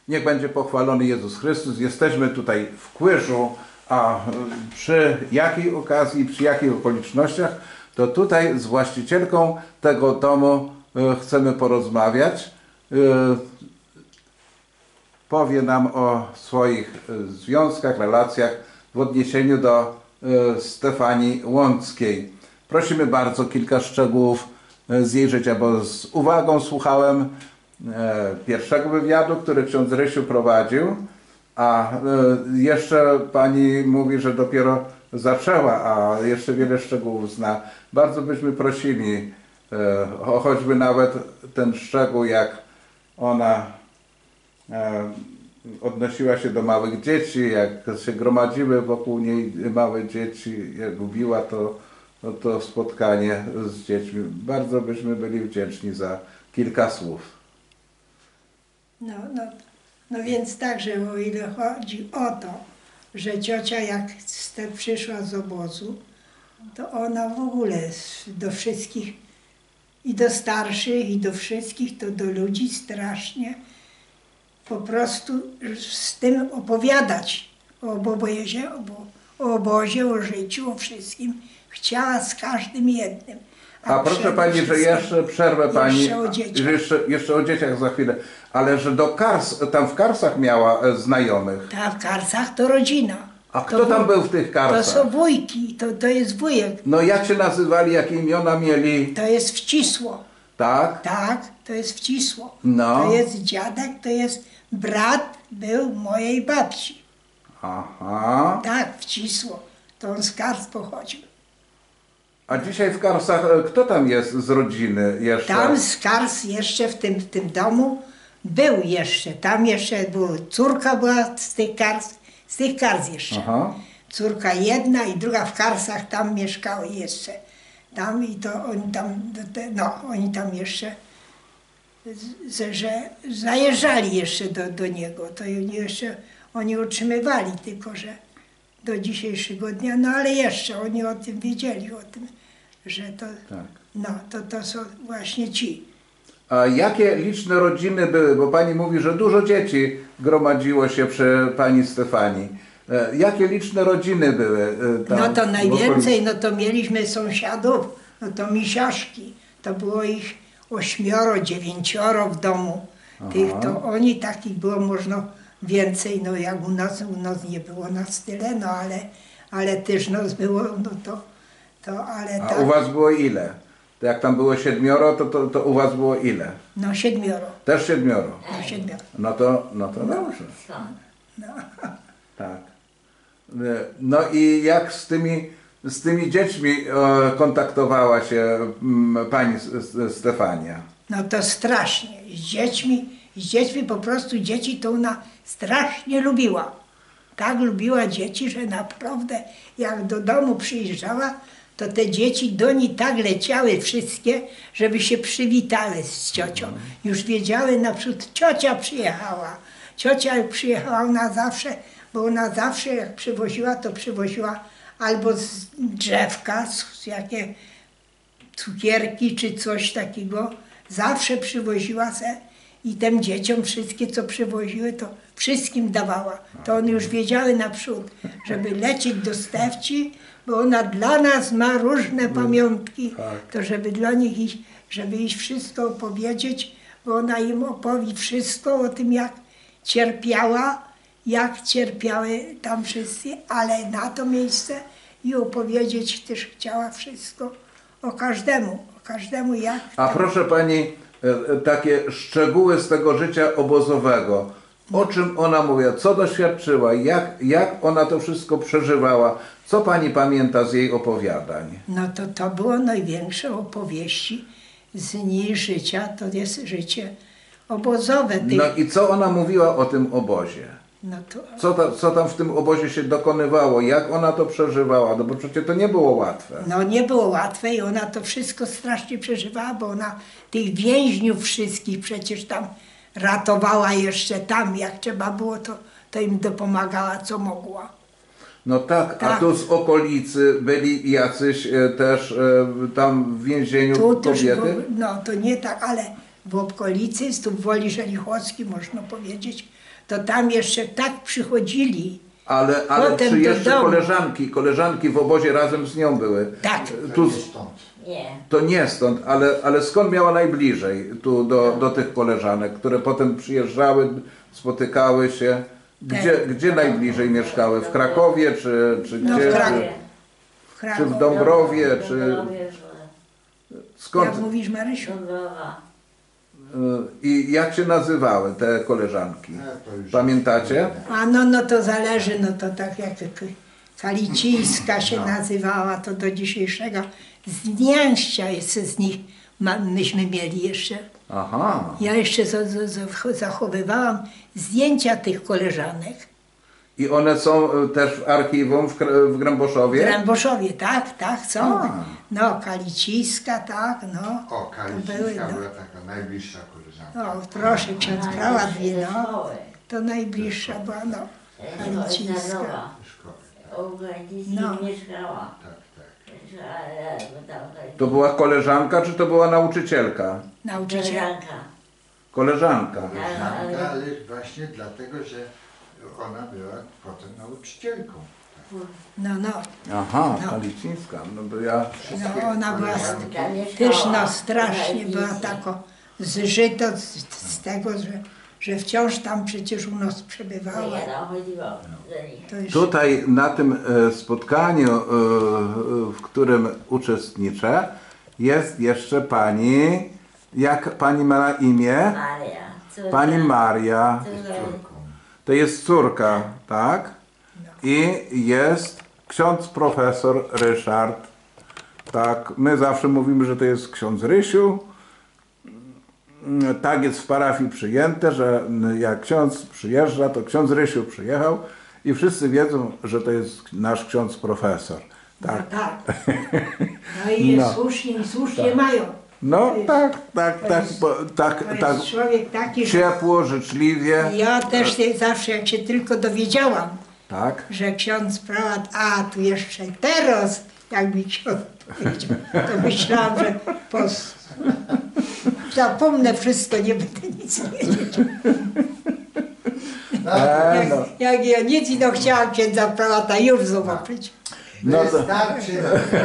Niech będzie pochwalony Jezus Chrystus. Jesteśmy tutaj w Kłyżu, a przy jakiej okazji, przy jakich okolicznościach, to tutaj z właścicielką tego domu chcemy porozmawiać. Powie nam o swoich związkach, relacjach w odniesieniu do Stefanii Łąckiej. Prosimy bardzo kilka szczegółów z jej życia, bo z uwagą słuchałem pierwszego wywiadu, który ksiądz Rysiu prowadził, a jeszcze pani mówi, że dopiero zaczęła, a jeszcze wiele szczegółów zna. Bardzo byśmy prosili o choćby nawet ten szczegół, jak ona odnosiła się do małych dzieci, jak się gromadziły wokół niej małe dzieci, jak lubiła to spotkanie z dziećmi. Bardzo byśmy byli wdzięczni za kilka słów. No więc także, o ile chodzi o to, że ciocia jak przyszła z obozu, to ona w ogóle do wszystkich, i do starszych, i do wszystkich, to do ludzi strasznie po prostu z tym opowiadać o obozie, o życiu, o wszystkim. Chciała z każdym jednym. A proszę pani, że jeszcze przerwę pani, jeszcze o dzieciach. Jeszcze o dzieciach za chwilę, ale że do Kars, tam w Karsach miała znajomych. Tak, w Karsach to rodzina. A kto tam był w tych Karsach? To są wujki, to jest wujek. No jak się nazywali, jakie imiona mieli? To jest Wcisło. Tak? Tak, to jest Wcisło. No. To jest dziadek, to jest brat był mojej babci. Aha. Tak, Wcisło. To on z Kars pochodził. A dzisiaj w Karsach, kto tam jest z rodziny jeszcze? Tam z Kars jeszcze w tym domu był jeszcze. Tam jeszcze córka była z tych Kars jeszcze. Aha. Córka jedna i druga w Karsach tam mieszkały jeszcze. Tam i to oni tam jeszcze, że zajeżdżali jeszcze do niego. To oni utrzymywali, tylko że do dzisiejszego dnia, no ale jeszcze oni o tym wiedzieli, o tym, że to, tak. to są właśnie ci. A jakie liczne rodziny były, bo pani mówi, że dużo dzieci gromadziło się przy pani Stefanii. Jakie liczne rodziny były tam? No to najwięcej, no to mieliśmy sąsiadów, no to misiaszki. To było ich 8, 9 w domu. Tych, to oni takich było można więcej, no jak u nas nie było nas tyle, no ale też nas było, no ale A tak. u was było ile? To jak tam było 7, to u was było ile? No 7. Też 7. No 7. No to dobrze. No. Tak. No i jak z tymi dziećmi kontaktowała się pani Stefania? No to strasznie. Z dziećmi po prostu dzieci to ona strasznie lubiła. Tak lubiła dzieci, że naprawdę jak do domu przyjeżdżała, to te dzieci do niej tak leciały wszystkie, żeby się przywitały z ciocią. Już wiedziały naprzód, ciocia przyjechała. Ciocia przyjechała ona zawsze, bo ona zawsze jak przywoziła, to przywoziła albo z drzewka, z jakie cukierki czy coś takiego. Zawsze przywoziła se i tym dzieciom wszystkie, co przywoziły, to wszystkim dawała. To one już wiedziały naprzód, żeby lecieć do Stefci, bo ona dla nas ma różne pamiątki, to żeby dla nich iść, żeby iść wszystko opowiedzieć, bo ona im opowie wszystko o tym, jak cierpiała, jak cierpiały tam wszyscy, ale na to miejsce i opowiedzieć też chciała wszystko o każdemu jak. A proszę pani, takie szczegóły z tego życia obozowego. O czym ona mówiła, co doświadczyła, jak ona to wszystko przeżywała, co pani pamięta z jej opowiadań? No to było największe opowieści z niej życia, to jest życie obozowe. No i co ona mówiła o tym obozie? No to... Co tam w tym obozie się dokonywało, jak ona to przeżywała, no bo przecież to nie było łatwe. No nie było łatwe i ona to wszystko strasznie przeżywała, bo ona tych więźniów wszystkich przecież tam ratowała jeszcze tam, jak trzeba było, to im dopomagała, co mogła. No tak, a tu z okolicy byli jacyś też tam w więzieniu kobiety? No to nie tak, ale w okolicy, tu w Woli Żelichowskiej, można powiedzieć, to tam jeszcze tak przychodzili. Ale Potem czy do jeszcze domu. koleżanki w obozie razem z nią były? Tak. Tu, Nie stąd. Nie. to nie stąd, ale skąd miała najbliżej tu do tych koleżanek, które potem przyjeżdżały, spotykały się? Gdzie najbliżej mieszkały? W Krakowie czy No, gdzie? w Krakowie. W Czy Krakowie. w Dąbrowie? Czy Dąbrowie, skąd? Jak mówisz, Marysiu? Dąbrowa. I jak się nazywały te koleżanki? To już Pamiętacie? A no to zależy, no to tak jak Kalicińska się nazywała, to do dzisiejszego zdjęcia jeszcze z nich myśmy mieli jeszcze. Aha. Ja jeszcze zachowywałam zdjęcia tych koleżanek. I one są też w archiwum w W Gręboszowie? Gręboszowie, tak, są. A. No, Kalicińska, tak, no. O, To były, Kalicińska no. była taka najbliższa koleżanka. O, proszę, ksiądz prałat wie, no. Szkoły. To najbliższa była, no. Kalicińska. Szkoły. U Granickiej No. mieszkała. Tak, tak. To była koleżanka, czy to była nauczycielka? Nauczyciel. Koleżanka. Koleżanka, ale właśnie dlatego, że ona była potem nauczycielką. No, Aha, No. Kalicińska. No bo ja... no, ona była Koleżanki. też no strasznie była tako zżyto z tego, że wciąż tam przecież u nas przebywała. Ja tam chodziłam do nich. To już Tutaj na tym spotkaniu, w którym uczestniczę, jest jeszcze pani, jak pani ma na imię? Maria. Córka. Pani Maria. Córka. Córką. To jest córka, tak? I jest ksiądz profesor Ryszard. Tak, my zawsze mówimy, że to jest ksiądz Rysiu. Tak jest w parafii przyjęte, że jak ksiądz przyjeżdża, to ksiądz Rysiu przyjechał i wszyscy wiedzą, że to jest nasz ksiądz profesor. Tak. no, tak. No i jest No. słusznie, i słusznie mają. No To jest- tak, to tak, jest- tak, To tak. jest człowiek taki, że Ciepło, życzliwie. ja też zawsze jak się tylko dowiedziałam, Tak. że ksiądz prałat, a tu jeszcze teraz, jak mi ksiądz powiedział, to myślałam, że zapomnę wszystko, nie będę nic wiedzieć. No, no. Jak ja nic i no chciałam księdza prałata już zobaczyć. No to- wystarczy.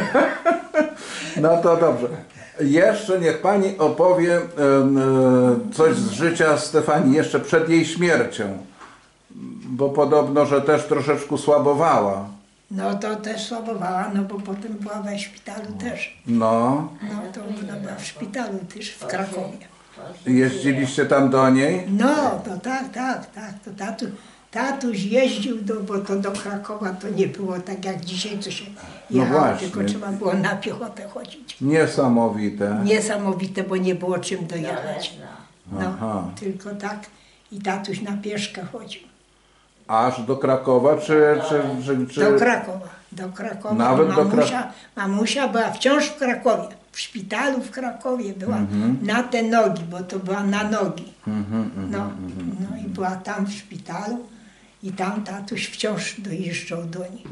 No to dobrze. Jeszcze niech pani opowie coś z życia Stefanii jeszcze przed jej śmiercią. Bo podobno, że też troszeczkę słabowała. No to też słabowała, no bo potem była we szpitalu też. No. No to ona była w szpitalu też w Krakowie. Jeździliście tam do niej? No, to tak. To tatuś jeździł, bo to do Krakowa to nie było tak jak dzisiaj, co się No jechało, właśnie. tylko trzeba było na piechotę chodzić. Niesamowite. Niesamowite, bo nie było czym dojechać. Daleka. Aha. No, tylko tak i tatuś na pieszkę chodził. Aż do Krakowa, czy... Do Krakowa. Nawet do Mamusia była wciąż w Krakowie. W szpitalu w Krakowie była na te nogi, bo to była na nogi. No i była tam w szpitalu i tam tatuś wciąż dojeżdżał do nich.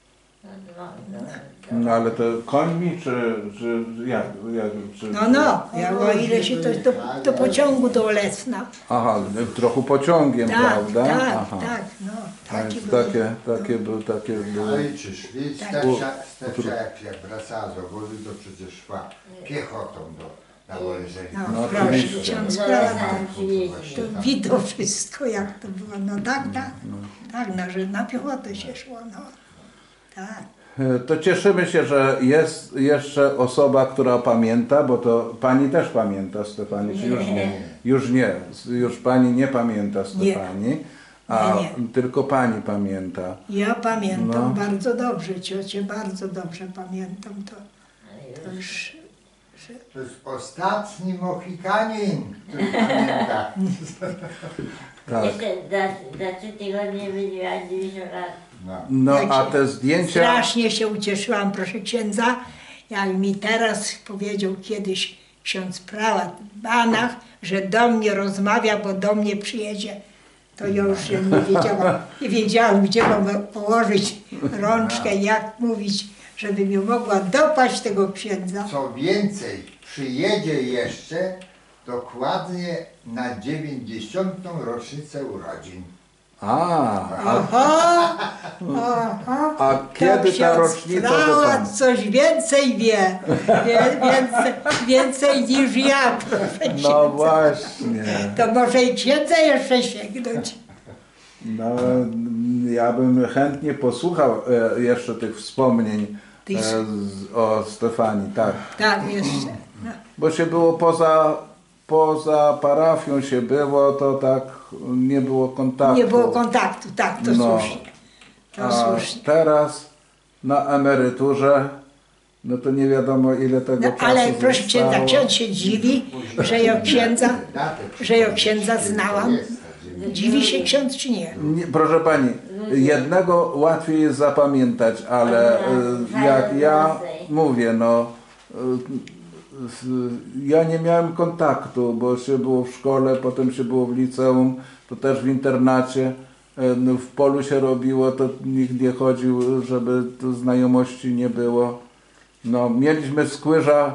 No ale to końmi, czy jak? Czy... No, jak o ile się to do pociągu do Olesna. Aha, trochę pociągiem, Tak, prawda? tak, Aha. tak, no. A Takie więc były. takie były. Ale i czy szli? Tak. Stefcia jak wracała z obozu, to przecież szła piechotą na Woleżeli. No, No, proszę, oczywiście. ksiądz Do prawda. Lesna przywieźli. To widział wszystko, jak to było. No tak, no, że na piechotę się szło, no. Tak. To cieszymy się, że jest jeszcze osoba, która pamięta, bo to pani też pamięta Stefanii, czy już nie? Już nie, już pani nie pamięta Stefanii, a Nie. tylko pani pamięta. Ja pamiętam No. bardzo dobrze, ciocię bardzo dobrze pamiętam to już, To jest ostatni Mohikanin, który pamięta. Tak. Jeszcze za 3 tygodnie będzie miała 90 lat. No. No Jak a się- te zdjęcia, strasznie się ucieszyłam, proszę księdza, jak mi teraz powiedział kiedyś ksiądz prałat w Banach, że do mnie rozmawia, bo do mnie przyjedzie. To ja już nie wiedziałam, gdzie mam położyć rączkę, jak mówić, żebym ją mogła dopaść tego księdza. Co więcej, przyjedzie jeszcze dokładnie na 90. rocznicę urodzin. Aha, aha. A kiedy ta ksiądz rocznica, to Trała pan? coś więcej wie. Więcej niż ja, proszę No księdza. właśnie. To może i księdza jeszcze sięgnąć. No, ja bym chętnie posłuchał jeszcze tych wspomnień o Stefanii, tak. Tak, jeszcze. No. Bo się było poza parafią się było, to tak nie było kontaktu. Nie było kontaktu, tak, to No. słusznie. To A słusznie. teraz na emeryturze, no to nie wiadomo ile tego No, czasu ale proszę księdza, zostało. ksiądz się dziwi, że ja księdza znałam. Dziwi się ksiądz czy nie? Nie, proszę pani, jednego łatwiej jest zapamiętać, ale jak ja mówię, no ja nie miałem kontaktu, bo się było w szkole, potem się było w liceum, to też w internacie, no, w polu się robiło, to nikt nie chodził, żeby tu znajomości nie było. No, mieliśmy skłyża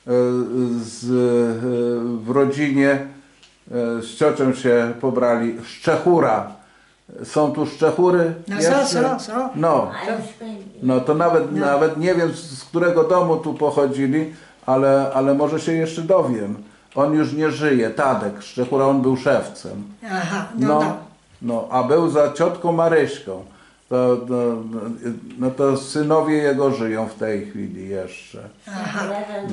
w rodzinie, z ciocią się pobrali, Szczechura. Są tu Szczechury? No jeszcze? są. No, no to nawet nie wiem z którego domu tu pochodzili, ale może się jeszcze dowiem. On już nie żyje, Tadek Szczechura, on był szewcem. Aha, no. No, a był za ciotką Maryśką. No to synowie jego żyją w tej chwili jeszcze. Aha.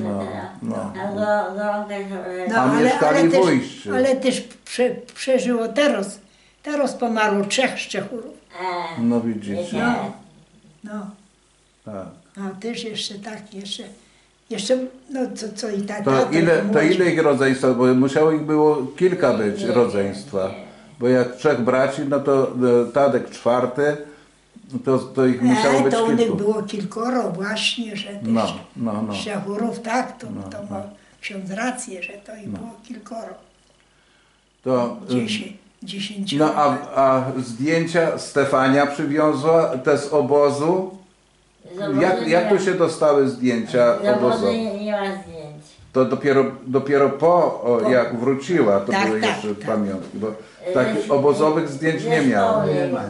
A mieszkali w Ujściu. Ale też przeżyło teraz. Teraz pomarło 3 Szczechurów. No widzicie. No. Tak. No też jeszcze tak, jeszcze no co i tak. To ile ich rodzeństwa? Bo musiało ich było kilka być rodzeństwa. Bo jak 3 braci, no to Tadek 4, to ich musiało być to u nich kilku. było kilkoro właśnie, że tych No. Szczechurów, tak, to ma ksiądz rację, że to ich było kilkoro. To, 10. no a zdjęcia Stefania przywiozła, te z obozu. Jak tu się dostały zdjęcia obozowe? Nie ma zdjęć. To dopiero jak wróciła, to Tak, były tak, jeszcze tak. pamiątki. Bo takich obozowych zdjęć nie miałem.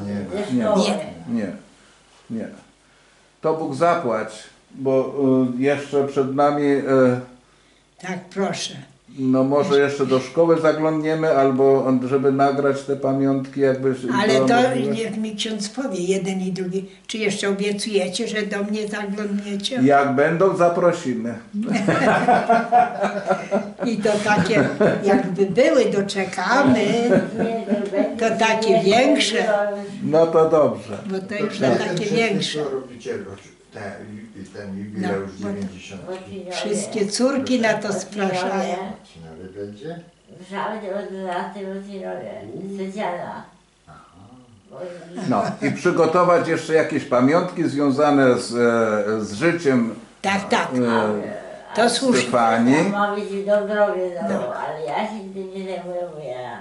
Nie. To Bóg zapłać, bo jeszcze przed nami, Tak, proszę. no może jeszcze do szkoły zaglądniemy, albo żeby nagrać te pamiątki, jakby. Ale była to możliwość. niech mi ksiądz powie, jeden i drugi. Czy jeszcze obiecujecie, że do mnie zaglądniecie? Jak będą, zaprosimy. I to takie, jakby były, doczekamy, to takie większe, No to dobrze. bo to już na takie większe. Co robicie ten jubileusz No, 90? Wszystkie córki na to spraszają. Nawet będzie? Wrzały od 12 rodzinowie, specjalna. No i przygotować jeszcze jakieś pamiątki związane z życiem Tak. To słusznie. Stefanii. Ma być w Dąbrowie, ale ja się tym nie zajmuję, bo ja...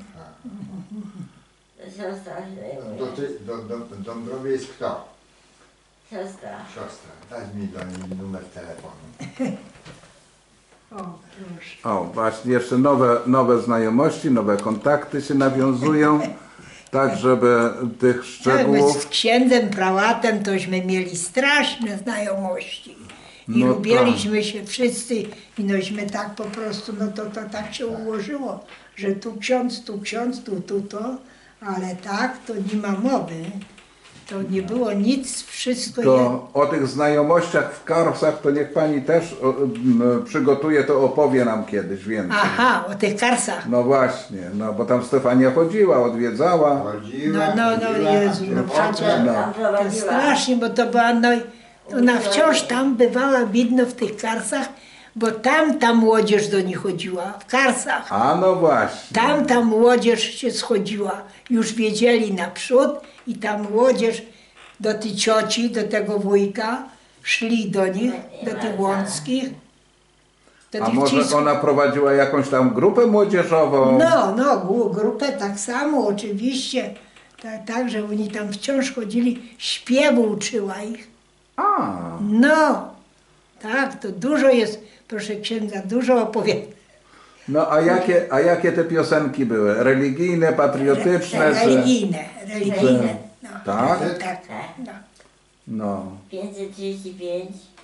Siostra się zajmuje. Dąbrowie jest kto? Siostra. Siostra. Daj mi do niej numer telefonu. O, proszę. O, właśnie jeszcze nowe znajomości, nowe kontakty się nawiązują, tak żeby tych Tak, my z szczegółów. księdzem prałatem tośmy mieli straszne znajomości. I No lubiliśmy się wszyscy i nośmy tak po prostu, no to tak się ułożyło, że tu ksiądz, tu to, ale tak to nie ma mowy. To nie było nic, wszystko To o tych znajomościach w Karsach to niech pani też przygotuje, to opowie nam kiedyś więcej. Aha, o tych karsach. No właśnie, no bo tam Stefania chodziła, odwiedzała. Chodziła, No, chodziła, Jezu, no przecież Tam to prowadziła. strasznie, bo to była, no ona wciąż tam bywała, widno w tych karsach, bo tam ta młodzież do nich chodziła, w karsach. A no właśnie. Tam ta młodzież się schodziła, już wiedzieli naprzód i ta młodzież do tej cioci, do tego wujka, szli do nich, do tych Łąckich, do A tych może Cisków. ona prowadziła jakąś tam grupę młodzieżową? No, grupę tak samo oczywiście, tak, że oni tam wciąż chodzili, śpiewu uczyła ich. A, No, tak, to dużo jest, proszę księdza, dużo opowiadań. No a jakie te piosenki były? Religijne, patriotyczne? Czy... Religijne. No. Tak? Tak, no. No. 535,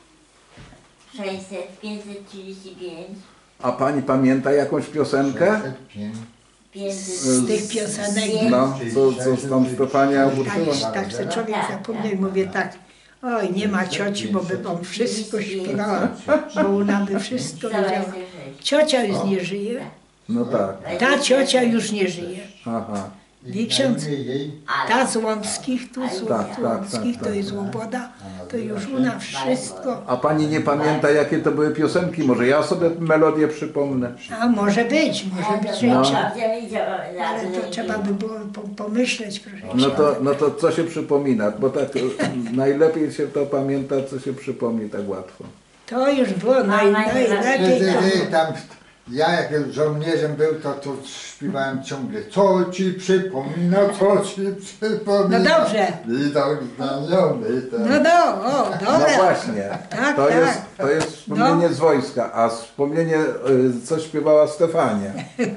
600, 535, A pani pamięta jakąś piosenkę? 500. Z tych piosenek. No, co tam Stefania uczyła? Tak se człowiek zapomniał i mówię tak, oj, nie ma cioci, bo by wam wszystko śpiewała, bo ona by wszystko wiedziała. Ciocia już nie żyje, No tak. ta ciocia już nie żyje. Aha. I ksiądz, ta z Łąckich, tu z Tak, Łąckich, tak. to jest Łoboda, to już ona wszystko. A pani nie pamięta, jakie to były piosenki? Może ja sobie melodię przypomnę. A może być, że No. trzeba, ale to trzeba by było pomyśleć, proszę. No to co się przypomina? Bo tak najlepiej się to pamięta, co się przypomni tak łatwo. To już było najlepiej. Tam, ja jak żołnierzem był, to śpiewałem ciągle. Co ci przypomina, co ci przypomina. No dobrze. I tak znajomy. O, No dobra. właśnie. Tak, To tak. jest wspomnienie z wojska, a wspomnienie, co śpiewała Stefania.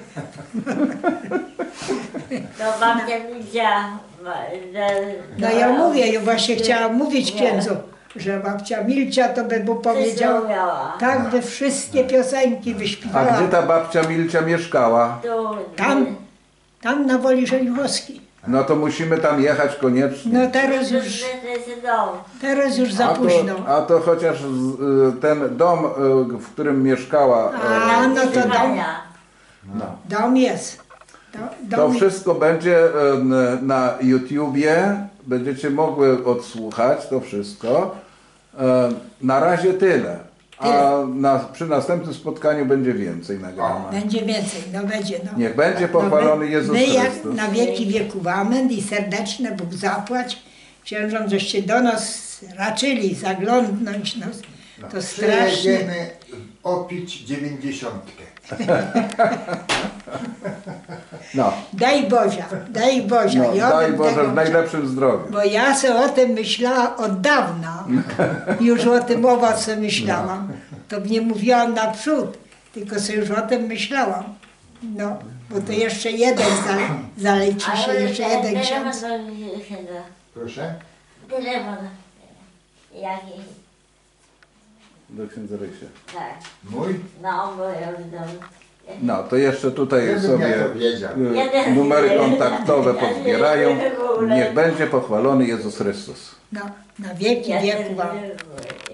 To babcia Milcia. No ja mówię, ja właśnie chciałam mówić księdzu, że babcia Milcia to by mu powiedziała, powiedziała. tak by wszystkie piosenki A wyśpiewała. gdzie ta babcia Milcia mieszkała? Tam na Woli Żelichowskiej. No to musimy tam jechać koniecznie. No teraz już za późno. A to chociaż ten dom, w którym mieszkała, A no to dom jest. to Dom wszystko będzie na YouTubie. Będziecie mogły odsłuchać to wszystko. Na razie tyle. A przy następnym spotkaniu będzie więcej nagrane. będzie więcej, no będzie. No. Niech będzie pochwalony Jezus My jak Chrystus. na wieki wieków amen i serdeczne Bóg zapłać. Księżom, żeście do nas raczyli zaglądnąć, no, to strasznie. Przyjedziemy opić 90. No, Daj Bozia, daj Bozia. no I o daj tym Boże tego w najlepszym zdrowiu. Bo ja se o tym myślałam od dawna. Już o tym owoce myślałam. To nie mówiłam naprzód, tylko sobie już o tym myślałam. No, bo to jeszcze jeden zaleci się, jeszcze jeden ksiądz. Proszę? Telefon. Jaki? Do księdza Rysia. Tak. Mój? No, bo ja już dom. No, to jeszcze tutaj Ja bym sobie ja to wiedział. numery kontaktowe pozbierają. Niech będzie pochwalony Jezus Chrystus. No, na wieki wieków.